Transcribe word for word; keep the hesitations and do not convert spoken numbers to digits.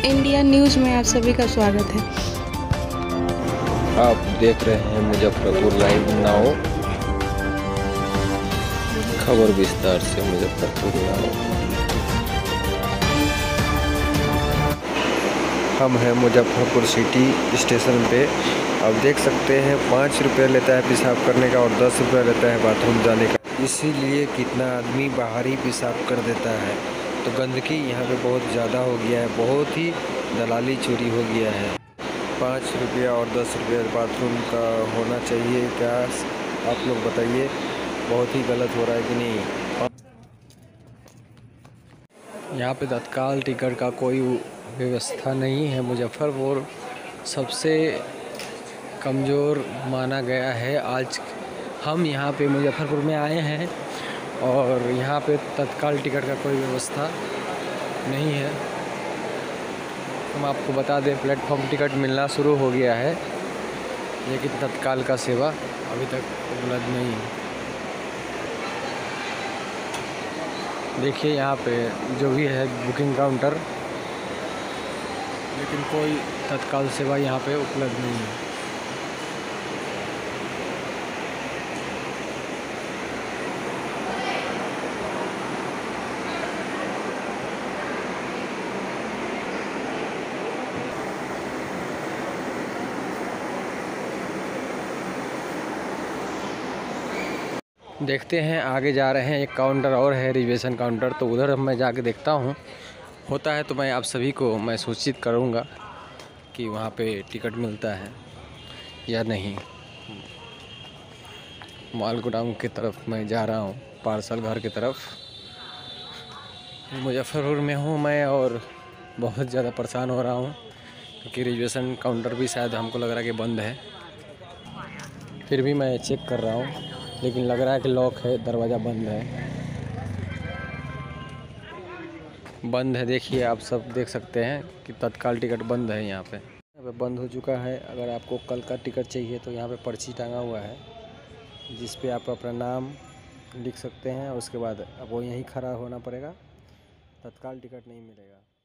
India news में आप सभी का स्वागत है। आप देख रहे हैं मुजफ्फरपुर लाइव नाउ। खबर विस्तार से मुजफ्फरपुर नाउ। हम हैं मुजफ्फरपुर सिटी स्टेशन पे। आप देख सकते हैं पाँच रुपये लेता है पेशाब करने का और दस रुपये लेता है बाथरूम जाने का। इसीलिए कितना आदमी बाहर ही पेशाब कर देता है। तो गंदगी यहाँ पे बहुत ज़्यादा हो गया है, बहुत ही दलाली चोरी हो गया है। पाँच रुपया और दस रुपया बाथरूम का होना चाहिए क्या? आप लोग बताइए, बहुत ही गलत हो रहा है कि नहीं? यहाँ पे तत्काल टिकट का कोई व्यवस्था नहीं है। मुजफ्फरपुर सबसे कमज़ोर माना गया है। आज हम यहाँ पे मुजफ्फरपुर में आए हैं और यहाँ पे तत्काल टिकट का कोई व्यवस्था नहीं है। हम आपको बता दें, प्लेटफॉर्म टिकट मिलना शुरू हो गया है, लेकिन तत्काल का सेवा अभी तक उपलब्ध नहीं है। देखिए यहाँ पे जो भी है बुकिंग काउंटर, लेकिन कोई तत्काल सेवा यहाँ पे उपलब्ध नहीं है। देखते हैं, आगे जा रहे हैं। एक काउंटर और है, रिजर्वेशन काउंटर, तो उधर मैं जाके देखता हूँ। होता है तो मैं आप सभी को मैं सूचित करूँगा कि वहाँ पे टिकट मिलता है या नहीं। माल गोदाम की तरफ मैं जा रहा हूँ, पार्सल घर की तरफ। मुजफ्फरपुर में हूँ मैं और बहुत ज़्यादा परेशान हो रहा हूँ, क्योंकि रिजर्वेशन काउंटर भी शायद हमको लग रहा है कि बंद है। फिर भी मैं चेक कर रहा हूँ, लेकिन लग रहा है कि लॉक है, दरवाज़ा बंद है। बंद है, देखिए आप सब देख सकते हैं कि तत्काल टिकट बंद है। यहाँ पे यहाँ पे बंद हो चुका है। अगर आपको कल का टिकट चाहिए तो यहाँ पे पर्ची टांगा हुआ है, जिस पे आप अपना नाम लिख सकते हैं और उसके बाद आपको यहीं खड़ा होना पड़ेगा। तत्काल टिकट नहीं मिलेगा।